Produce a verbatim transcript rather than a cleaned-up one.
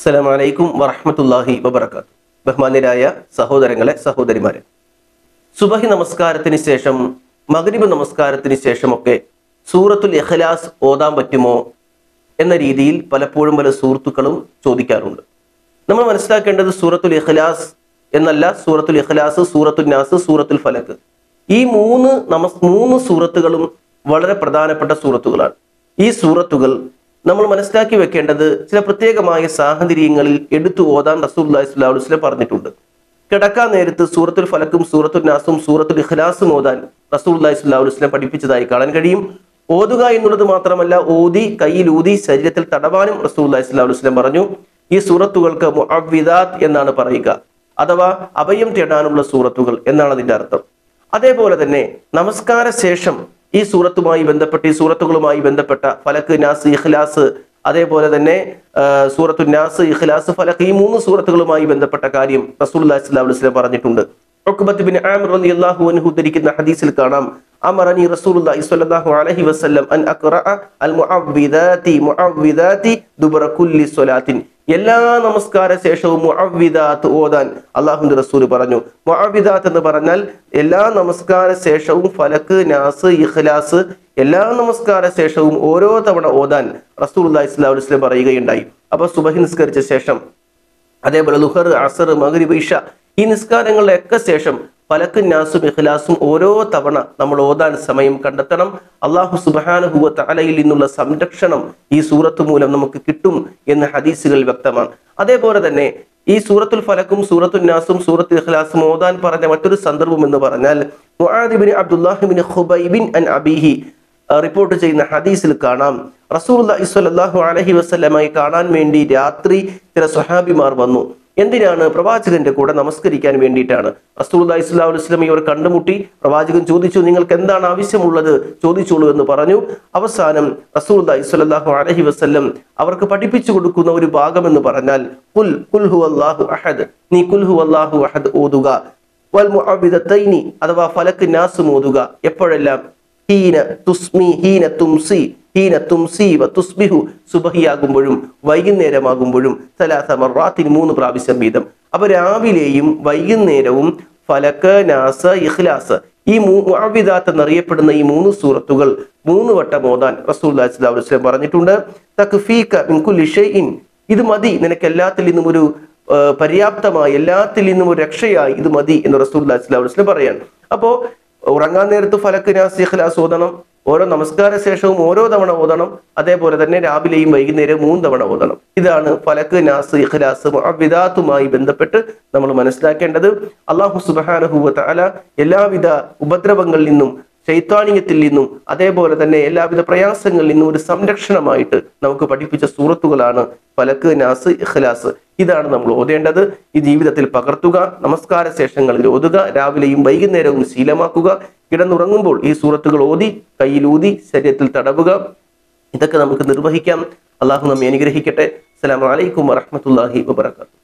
അസ്സലാമു അലൈക്കും വറഹ്മത്തുള്ളാഹി വബറകാതുഹു. ബഹുമാന്യരായ സഹോദരങ്ങളെ, സഹോദരിമാരെ, സുബഹി നമസ്കാരത്തിന് ശേഷം, മഗ്രിബ് നമസ്കാരത്തിന് ശേഷമൊക്കെ സൂറത്തുൽ ഇഖ്ലാസ് ഓതാൻ പറ്റുമോ എന്ന രീതിയിൽ പലപ്പോഴും പല സുഹൃത്തുക്കളും ചോദിക്കാറുണ്ട്. നമ്മൾ മനസ്സിലാക്കേണ്ടത് സൂറത്തുൽ ഇഖ്ലാസ് എന്നല്ല, സൂറത്തുൽ ഇഖ്ലാസ്, സൂറത്തുൽ നാസ്, സൂറത്തുൽ ഫലക്, ഈ മൂന്ന് നമസ് മൂന്ന് സൂറത്തുകളും വളരെ പ്രധാനപ്പെട്ട സൂറത്തുകളാണ്. ഈ സൂറത്തുകൾ നമ്മൾ മനസ്സിലാക്കി വെക്കേണ്ടത് ചില പ്രത്യേകമായ സാഹചര്യങ്ങളിൽ എടുത്തു ഓതാൻ റസൂലുള്ളാഹി സ്വല്ലല്ലാഹു അലൈഹി വസല്ലം പറഞ്ഞിട്ടുണ്ട്. കിടക്കാൻ നേരത്ത് സൂറത്തുൽ ഫലക്കും സൂറത്തുൽ നാസും സൂറത്തുൽ ഇഖ്ലാസും ഓതാൻ റസൂലുള്ളാഹി സ്വല്ലല്ലാഹു അലൈഹി വസല്ലം പഠിപ്പിച്ചതായി കാണാൻ കഴിയും. ഓതുക എന്നുള്ളത് മാത്രമല്ല, ഓതി കയ്യിൽ ഊതി ശരീരത്തിൽ തടവാനും റസൂലുള്ളാഹി സ്വല്ലല്ലാഹു അലൈഹി വസല്ലം പറഞ്ഞു. ഈ സൂറത്തുകൾക്ക് മുഅവ്വിദാത്ത് എന്നാണ് പറയുക, അഥവാ അഭയം തേടാനുള്ള സൂറത്തുകൾ എന്നാണ് അതിന്റെ അർത്ഥം. അതേപോലെ തന്നെ നമസ്കാര ശേഷം ഈ സൂറത്തുമായി ബന്ധപ്പെട്ട് ഈ സൂറത്തുകളുമായി ബന്ധപ്പെട്ട ഫലക്ക്, നാസ്, ഇഖ്ലാസ്, അതേപോലെ തന്നെ സൂറത്തുൽ നാസ്, ഇഖ്ലാസ്, ഫലക്ക്, ഈ മൂന്ന് സൂറത്തുകളുമായി ബന്ധപ്പെട്ട കാര്യം റസൂലുള്ളാഹി സ്വല്ലല്ലാഹു അലൈഹി വസല്ലം പറഞ്ഞിട്ടുണ്ട്. ഉഖ്ബത്ത് ബിൻ ആമിർ റളിയല്ലാഹു അൻഹു ഉദ്ധരിക്കുന്ന ഹദീസിൽ കാണാം, അമറനി റസൂലുള്ളാഹി സ്വല്ലല്ലാഹു അലൈഹി വസല്ലം അൻ അഖറഅ അൽ മുഅവ്വിദാതി മുഅവ്വിദാതി ദുബറ കുല്ലി സ്വലാത്തിൻ. എല്ലാ നമസ്കാര ശേഷവും മുഅവ്വിദാത്ത് ഓതാൻ അല്ലാഹുവിന്റെ റസൂൽ പറഞ്ഞു. മുഅവ്വിദാത്ത് എന്ന് പറഞ്ഞാൽ എല്ലാ നമസ്കാര ശേഷവും ഫലക്ക്, നാസ്, ഇഖ്ലാസ് എല്ലാ നമസ്കാര ശേഷവും ഓരോ തവണ ഓതാൻ റസൂലുള്ളാഹി സ്വല്ലല്ലാഹു അലൈഹി വസല്ലം പറയുകയുണ്ടായി. അപ്പൊ സുബഹി നിസ്കരിച്ച ശേഷം, അതേപോലെ ളുഹർ, അസർ, മഗ്രിബ്, ഇശ ഈ നിസ്കാരങ്ങളുടെ ഒക്കെ ശേഷം ഫലക്ക്, നാസും ഇഖ്ലാസും ഓരോ തവണ നമ്മൾ ഓതാൻ സമയം കണ്ടെത്തണം. അല്ലാഹു സുബ്ഹാനഹു വ തആലയിൽ നിന്നുള്ള സംരക്ഷണം ഈ സൂറത്ത് മൂലം നമുക്ക് കിട്ടും എന്ന് ഹദീസുകൾ വ്യക്തമാണ്. അതേപോലെ തന്നെ ഈ സൂറത്തുൽ ഫലക്കും സൂറത്തുൽ നാസും സൂറത്തുൽ ഇഖ്ലാസും ഓതാൻ പറഞ്ഞ മറ്റൊരു സന്ദർഭം എന്ന് പറഞ്ഞാൽ, മുആദ് ഇബ്നു അബ്ദുല്ലാഹി ഇബ്നു ഖുബൈബിൻ അൻ അബീഹി റിപ്പോർട്ട് ചെയ്യുന്ന ഹദീസിൽ കാണാം, റസൂലുള്ളാഹി സ്വല്ലല്ലാഹു അലൈഹി വസല്ലമയെ കാണാൻ വേണ്ടി രാത്രി ചില സ്വഹാബിമാർ വന്നു. എന്തിനാണ്? പ്രവാചകന്റെ കൂടെ നമസ്കരിക്കാൻ വേണ്ടിയിട്ടാണ്. റസൂലുള്ളാഹി സ്വല്ലല്ലാഹു അലൈഹി വസല്ലം ഇവർ കണ്ടുമുട്ടി. പ്രവാചകൻ ചോദിച്ചു, നിങ്ങൾക്ക് എന്താണ് ആവശ്യമുള്ളത്, ചോദിച്ചോളൂ എന്ന് പറഞ്ഞു. അവസാനം റസൂലുള്ളാഹി സ്വല്ലല്ലാഹു അലൈഹി വസല്ലം അവർക്ക് പഠിപ്പിച്ചു കൊടുക്കുന്ന ഒരു ഭാഗം എന്ന് പറഞ്ഞാൽ, ഖുൽ ഖുൽ ഹുവല്ലാഹു അഹദ്, നീ ഖുൽ ഹുവല്ലാഹു അഹദ് ഓതുക, വൽ മുഅവ്വിദതൈനി അഥവാ ഫലക്ക്, നാസും ഓതുക. എപ്പോഴെല്ലാം? ഹീന തുസ്മി ഹീന തുംസി ഹീന തുംസി വ തുസ്ബിഹു, സുബഹിയാകുമ്പോഴും വൈകുന്നേരമാകുമ്പോഴും സലാസ മർറാത്തിൻ, മൂന്ന് പ്രാവശ്യം വീതം. അപ്പൊ രാവിലെയും വൈകുന്നേരവും ഫലക്ക്, നാസ്, ഇഖ്ലാസ്, ഈ മുഅവ്വിദാത്ത് എന്നറിയപ്പെടുന്ന ഈ മൂന്ന് സൂറത്തുകൾ മൂന്ന് വട്ടം ഓതാൻ റസൂലുള്ളാഹി സ്വല്ലല്ലാഹു അലൈഹി വസല്ലം പറഞ്ഞിട്ടുണ്ട്. തക്ഫീക മിൻ കുല്ലി ഷൈഇൻ, ഇത് മതി നിനക്ക് എല്ലാത്തിൽ നിന്നും ഒരു പര്യാപ്തമായി, എല്ലാത്തിൽ നിന്നും ഒരു രക്ഷയായി ഇത് മതി എന്ന് റസൂലുള്ളാഹി സ്വല്ലല്ലാഹു അലൈഹി വസല്ലം പറയാണ്. അപ്പോ ഉറങ്ങാൻ നേരത്ത് ഫലക്ക്, നാസ്, ഇഖ്ലാസ് ഓതണം. ഓരോ നമസ്കാര ശേഷവും ഓരോ തവണ ഓതണം. അതേപോലെ തന്നെ രാവിലെയും വൈകുന്നേരവും മൂന്ന് തവണ ഓതണം. ഇതാണ് ഫലക്ക്, നാസ്, ഇഖ്ലാസ് മുഅവ്വിദാത്തുമായി ബന്ധപ്പെട്ട് നമ്മൾ മനസ്സിലാക്കേണ്ടത്. അല്ലാഹു സുബ്ഹാനഹു വ തആല എല്ലാവിധ ഉപദ്രവങ്ങളിൽ നിന്നും, ശൈത്താനിയത്തിൽ നിന്നും, അതേപോലെ തന്നെ എല്ലാവിധ പ്രയാസങ്ങളിൽ നിന്നും ഒരു സംരക്ഷണമായിട്ട് നമുക്ക് പഠിപ്പിച്ച സൂറത്തുകളാണ് ഫലക്ക്, നാസ്, ഇഖ്ലാസ്. ഇതാണ് നമ്മൾ ഓതേണ്ടത്. ഈ ജീവിതത്തിൽ പകർത്തുക, നമസ്കാര ശേഷങ്ങളിൽ ഓതുക, രാവിലെയും വൈകുന്നേരവും ശീലമാക്കുക. കിടന്നുറങ്ങുമ്പോൾ ഈ സൂറത്തുകൾ ഓതി കയ്യിലൂതി ശരീരത്തിൽ തടവുക. ഇതൊക്കെ നമുക്ക് നിർവഹിക്കാം. അള്ളാഹു നമ്മെ അനുഗ്രഹിക്കട്ടെ. അസ്സലാമു അലൈക്കും വറഹ്മത്തുള്ളാഹി വബറകാതുഹു.